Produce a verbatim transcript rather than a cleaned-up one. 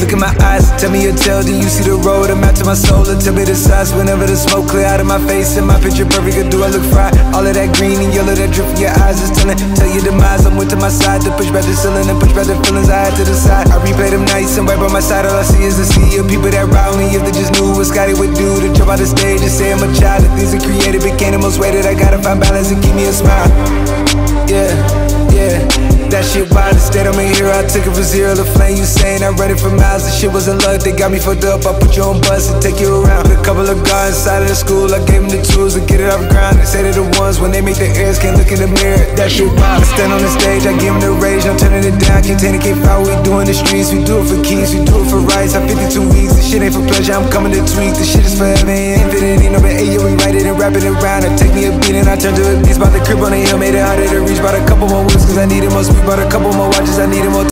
Look in my eyes, tell me your tale, do you see the road? I'm out to my soul, and tell me the size. Whenever the smoke clear out of my face and my picture perfect, or do I look fried? All of that green and yellow that drip from your eyes is telling. Tell your demise, I'm with to my side, to push back the ceiling and push back the feelings I had to the side. I replay them nights, and right by my side, all I see is the sea of people that ride me. If they just knew what Scotty would do to jump out the stage and say I'm a child. The things I created became the most weighted. I gotta find balance and keep me a smile. Yeah, yeah. That shit wild, instead I'm a hero. I took it from zero to flame. You saying I run it for miles, the shit wasn't luck. They got me fucked up, I put you on bus and take you around. Put a couple of guys inside of the school, I gave them the tools to get it off the ground. They say they're the ones, when they make their ears, can't look in the mirror. That shit wild. I stand on the stage, I give them the rage, I'm turning it down. Can't take it, can't foul, we do in the streets. We do it for keys, we do it for rights. I'm fifty-two weeks, this shit ain't for pleasure, I'm coming to tweak. This shit is forever, ain't infinity, no but hey, yo, we write it and wrap it around. I take me a beat and I turn to a beast. Bought the crib on the hill, made it harder to reach. Bought a couple more wheels cause I needed more speed. Bought a couple more watches, I needed more